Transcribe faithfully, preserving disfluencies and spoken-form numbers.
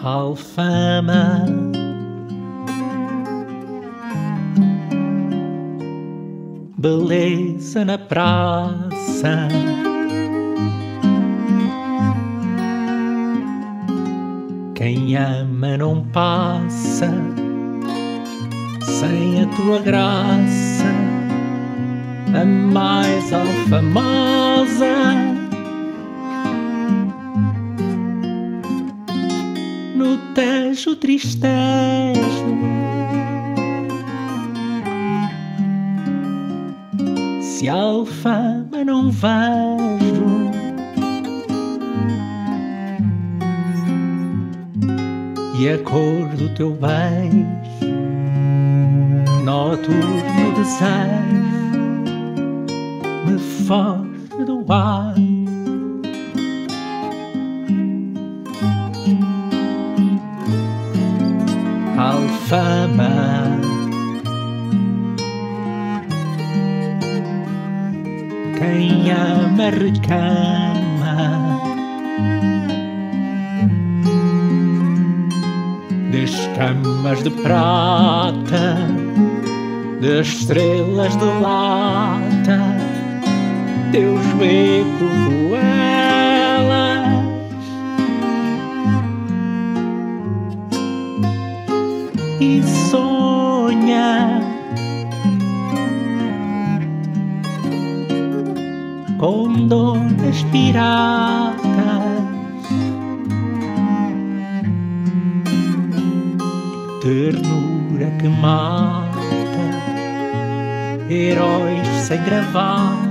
Alfama, beleza na praça, quem ama não passa sem a tua graça, a mais alfamosa. No Tejo tristejo, se Alfama não vejo, e a cor do teu beijo, noturno desejo, me foge do ar. Alfama, quem ama recama das camas de prata, das estrelas de lata, teus becos elas. E sonha com donas piratas, ternura que mata, heróis sem gravata,